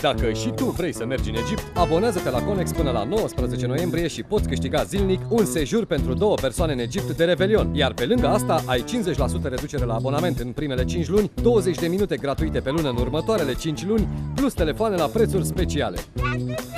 Dacă și tu vrei să mergi în Egipt, abonează-te la Conex până la 19 noiembrie și poți câștiga zilnic un sejur pentru 2 persoane în Egipt de Revelion. Iar pe lângă asta ai 50% reducere la abonament în primele 5 luni, 20 de minute gratuite pe lună în următoarele 5 luni, plus telefoane la prețuri speciale.